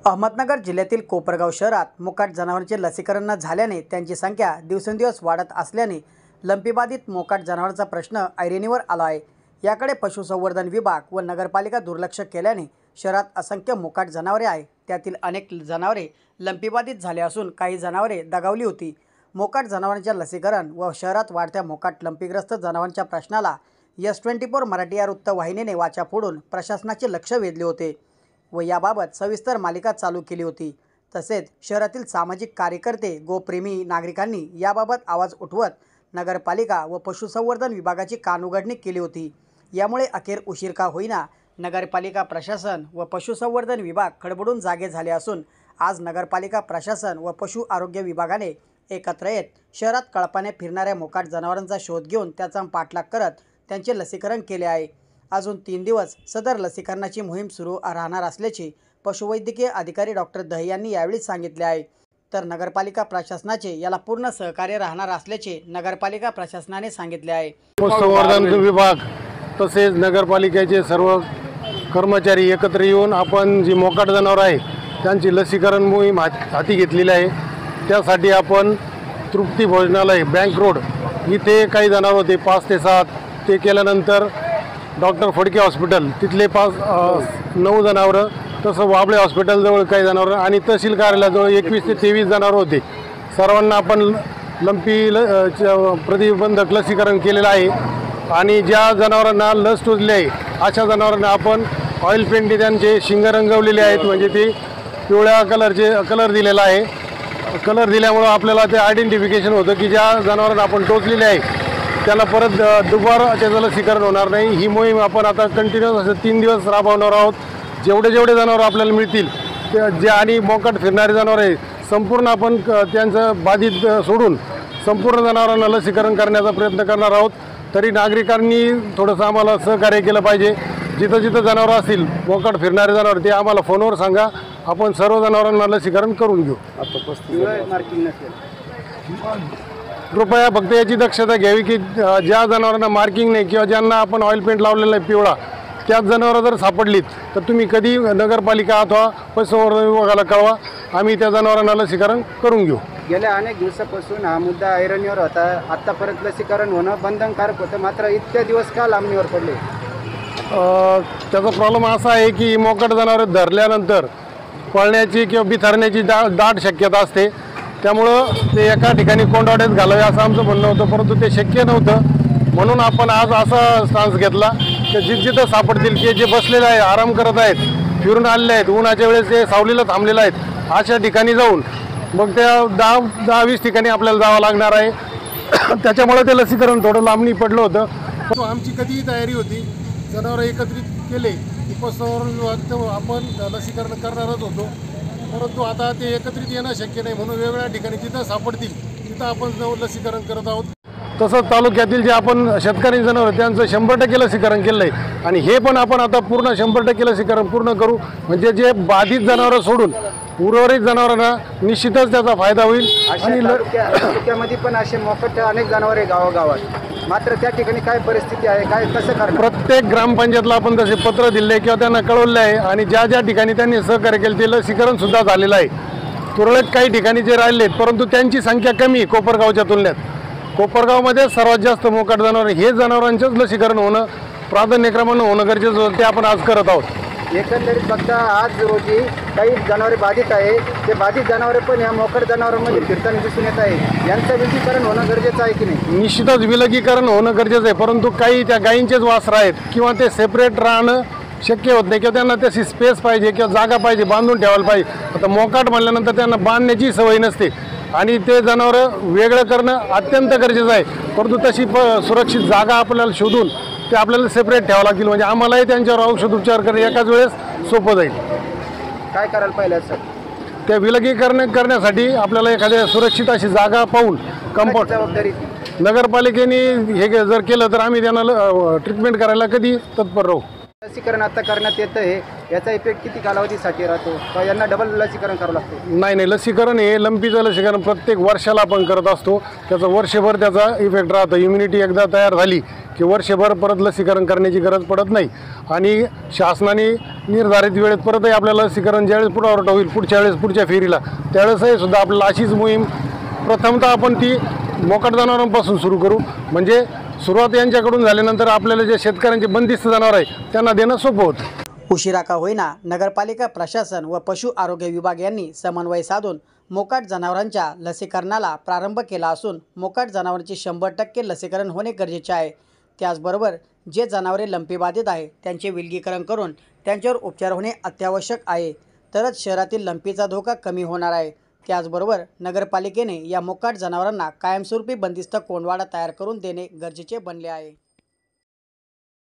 अहमदनगर जिल्ह्यातील कोपरगाव शहरात मोकाट जनावरांचे लसीकरण न झाल्याने त्यांची संख्या दिवसेंदिवस वाढत असल्याने लंपीबाधित मोकाट जनावरांचा प्रश्न ऐरणीवर आला आहे। याकडे पशुसंवर्धन विभाग व नगरपालिका दुर्लक्ष केल्याने शहरात असंख्य मोकाट जनावरे आहे। त्यातील अनेक जनावरे लंपीबाधित झाले असून काही जनावरे दगावली होती। मोकाट जनावरांचे लसीकरण व शहरात वाढत्या मोकाट लंपीग्रस्त जनावरांच्या प्रश्नाला S24 मराठी या वृत्तवाहिनीने वाचा फोडून प्रशासनाचे लक्ष वेधले होते व याबाबत सविस्तर मालिका चालू केली होती। तसेच शहरातील सामाजिक कार्यकर्ते गोप्रेमी नागरिकांनी याबाबत आवाज उठवत नगरपालिका व पशुसंवर्धन विभागाची कानउघडणी केली होती। यामुळे अखेर उशीर का होईना नगरपालिका प्रशासन व पशुसंवर्धन विभाग खडबडून जागे झाले असून आज नगरपालिका प्रशासन व पशु आरोग्य विभागाने एकत्र येत शहरात कळपाने फिरणाऱ्या मोकाट जनावरांचा शोध घेऊन त्याचा पाठलाग करत त्यांचे लसीकरण केले आहे। अजून 3 दिवस सदर लसीकरणाची मोहीम सुरू राहणार असल्याचे पशुवैद्यकीय अधिकारी डॉक्टर दही यांनी यावेळी सांगितले आहे। तर नगरपालिका प्रशासनाचे याला पूर्ण सहकार्य राहणार असल्याचे नगरपालिका प्रशासनाने सांगितले आहे। पशुसंवर्धन विभाग तसेच नगरपालिकेचे सर्व कर्मचारी एकत्र येऊन आपण जी मोकाट जनावर आहे त्यांची लसीकरण मोहीम हाती घेतलेली आहे। त्यासाठी आपण तृप्ती भोजनालय बँक रोड इथे काही जनावर होते 5 ते 7 ते केल्यानंतर डॉक्टर फडके हॉस्पिटल तिथले 9 जनावरं, तसं वाबळे हॉस्पिटलजवळ काही जनावरं आणि तहसील कार्यालयाजवळ 21 ते 23 जनावरं होते। सर्वांना आपण लंपी प्रतिबंधक लसीकरण केलेलं आहे आणि ज्या जनावरांना लस टोचली आहे अशा जनावरांना आपण ऑइल पेंटने त्यांचे शिंग रंगवलेले आहेत, म्हणजे ते पिवळ्या कलर दिलेला आहे। कलर दिल्यामुळं आपल्याला ते आयडेंटिफिकेशन होतं की ज्या जनावरांना आपण टोचलेले आहे त्याला परत दुबारा त्याचं लसीकरण होणार नाही। ही मोहीम आपण आता कंटिन्यूअस असं 3 दिवस राबवणार आहोत। जेवढे जनावर आपल्याला मिळतील ते जे आणि मोकाट फिरणारे जनावर आहे संपूर्ण आपण त्यांचं बाधित सोडून संपूर्ण जनावरांना लसीकरण करण्याचा प्रयत्न करणार आहोत। तरी नागरिकांनी थोडंसं आम्हाला सहकार्य केलं पाहिजे। जिथं जनावरं असतील मोकाट फिरणारे जनावर ते आम्हाला फोनवर सांगा, आपण सर्व जनावरांना लसीकरण करून घेऊ। कृपया फक्त याची दक्षता घ्यावी की ज्या जनावरांना मार्किंग नाही किंवा ज्यांना आपण ऑइल पेंट लावलेला आहे पिवळा त्याच जनावरं जर सापडलीत तर तुम्ही कधी नगरपालिका अथवा पशुसंवर्धन विभागाला कळवा, आम्ही त्या जनावरांना लसीकरण करून घेऊ। गेल्या अनेक दिवसापासून हा मुद्दा ऐरणीवर होता। आत्तापर्यंत लसीकरण होणं बंधनकारक होतं, मात्र इतक्या दिवस का लांबणीवर पडले? त्याचा प्रॉब्लेम असा आहे की मोकाट जनावरं धरल्यानंतर पळण्याची किंवा बिथरण्याची दाट शक्यता असते। त्यामुळं ते एका ठिकाणी कोंडावड्यात घालावे असं आमचं म्हणणं होतं, परंतु ते शक्य नव्हतं। म्हणून आपण आज असा स्टान्स घेतला की जिथं सापडतील की जे बसलेले आहे आराम करत आहेत फिरून आलेले आहेत उन्हाच्या वेळेस ते सावलीला थांबलेले आहेत अशा ठिकाणी जाऊन मग त्या 10-20 ठिकाणी आपल्याला जावं लागणार आहे। त्याच्यामुळे ते लसीकरण थोडं लांबणी पडलं होतं। पण आमची कधीही तयारी होती, जनावरं एकत्रित केले की पशुसंवर्धन आपण लसीकरण करणारच होतो, परंतु आता ते एकत्रित येणं शक्य नाही म्हणून वेगवेगळ्या ठिकाणी जिथं सापडतील तिथं आपण जाऊन लसीकरण करत आहोत। तसंच तालुक्यातील जे आपण शेतकरी जनावर त्यांचं 100% लसीकरण केलं आहे आणि हे पण आपण आता पूर्ण 100% लसीकरण पूर्ण करू, म्हणजे जे बाधित जनावरं सोडून उर्वरित जनावरांना निश्चितच त्याचा फायदा होईल। आणि तालुक्यामध्ये पण असे मोकाट अनेक जनावर आहे गावागावात, मात्र त्या ठिकाणी काय परिस्थिती आहे, काय कसं करणार? प्रत्येक ग्रामपंचायतला आपण तसे पत्र दिले किंवा त्यांना कळवले आहे आणि ज्या ठिकाणी त्यांनी सहकार्य केलं ते लसीकरण सुद्धा झालेलं आहे। तुरळक काही ठिकाणी जे राहिले परंतु त्यांची संख्या कमी आहे कोपरगावच्या तुलनेत। कोपरगावमध्ये सर्वात जास्त मोकाट जनावर हे जनावरांचंच लसीकरण होणं प्राधान्यक्रमानं होणं गरजेचं होतं, ते आपण आज करत आहोत। एकंदरीत बघता आज रोजी काही जनावरे बाधित आहे, ते बाधित जनावरे पण या मोकाट जनावरांमध्ये फिरताना दिसून येत आहे। यांचं विलगीकरण होणं गरजेचं आहे की नाही? निश्चितच विलगीकरण होणं गरजेचं आहे, परंतु काही त्या गायींचेच वासरं आहेत किंवा ते सेपरेट राहणं शक्य होत नाही किंवा त्यांना तशी स्पेस पाहिजे किंवा जागा पाहिजे, बांधून ठेवायला पाहिजे। आता मोकाट म्हणल्यानंतर त्यांना बांधण्याची सवय नसते आणि ते जनावरं वेगळं करणं अत्यंत गरजेचं आहे, परंतु तशी सुरक्षित जागा आपल्याला शोधून ते आपल्याला सेपरेट ठेवावं लागतील, म्हणजे आम्हालाही त्यांच्यावर औषधोपचार करणं एकाच वेळेस सोपं जाईल। काय करायला पाहिजे सर? त्या विलगीकरण करण्यासाठी आपल्याला एखाद्या सुरक्षित अशी जागा पाहून कंपाऊंड जबाबदारी नगरपालिकेने हे जर केलं तर आम्ही त्यांना ट्रीटमेंट करायला कधी तत्पर राहू। लसीकरण आता करण्यात येतं आहे, याचा इफेक्ट किती कालावधीसाठी राहतो का यांना डबल लसीकरण करावं लागतं? नाही, लसीकरण हे लंपीचं लसीकरण प्रत्येक वर्षाला आपण करत असतो. त्याचा वर्षभर त्याचा इफेक्ट राहतो. इम्युनिटी एकदा तयार झाली की वर्षभर परत लसीकरण करण्याची गरज पडत नाही. आणि शासनाने निर्धारित वेळेत परतही आपल्याला लसीकरण ज्यावेळेस पुरवठा होईल पुढच्या फेरीला त्यावेळेसही सुद्धा आपल्याला अशीच मोहीम प्रथमतः आपण ती मोकाट जनावरांपासून सुरू करू. म्हणजे सुरुवात यांच्याकडून झाल्यानंतर आपल्याला जे शेतकऱ्यांचे बंदिस्त जनावर आहे त्यांना देणं सोपं होतं. उशिरा का होईना नगरपालिका प्रशासन व पशु आरोग्य विभाग यांनी समन्वय साधून मोकाट जनावरांच्या लसीकरणाला प्रारंभ केला असून मोकाट जनावरांचे 100% लसीकरण होणे गरजेचे आहे. त्याचबरोबर जे जनावरे लंपीबाधित आहे त्यांचे विलगीकरण करून त्यांच्यावर उपचार होणे अत्यावश्यक आहे. तरच शहरातील लंपीचा धोका कमी होणार आहे. त्याचबरोबर नगरपालिकेने या मोकाट जनावरांना कायमस्वरूपी बंदिस्त कोंडवाडा तयार करून देणे गरजेचे बनले आहे.